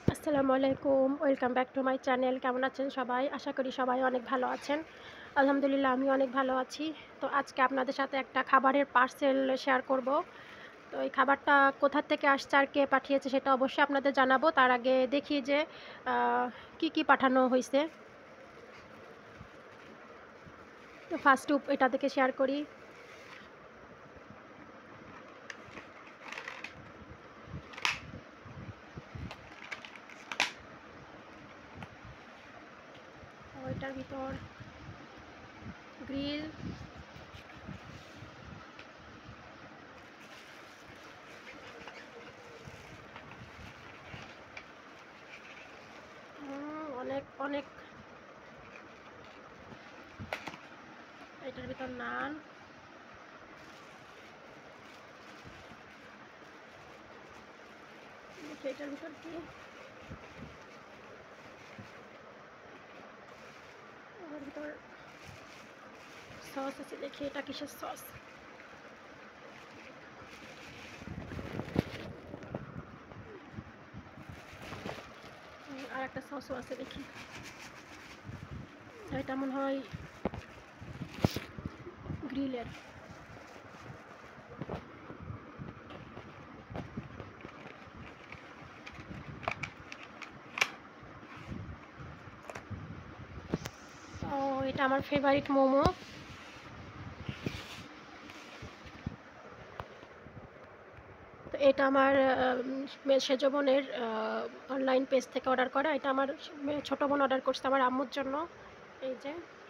আসসালামু আলাইকুম। Welcome back to my channel. কেমন আছেন সবাই? আশা করি সবাই অনেক ভালো আছেন। আলহামদুলিল্লাহ আমিও অনেক ভালো আছি। তো আজকে আপনাদের সাথে একটা খাবারের পার্সেল শেয়ার করব। তো এই খাবারটা কোথা থেকে আসছে আর কে পাঠিয়েছে সেটা অবশ্যই আপনাদের জানাবো। তার আগে দেখি যে আ কি পাঠানো হইছে। তো ফার্স্ট এটা থেকে শেয়ার করি। এটার ভিতর গ্রিল, অনেক এটার ভিতর নান, দেখি এটার ভিতর কি? এটার ভিতর সস আছে, দেখি এটা কিসের সস? আরেকটা সসও আছে, দেখি। এটা মনে হয় গ্রিলের। ও, এটা আমার ফেভারিট মোমো। তো এটা আমার সেজ বোনের অনলাইন পেজ থেকে অর্ডার করা। এটা আমার ছোটো বোন অর্ডার করছে আমার আম্মুর জন্য। এই যে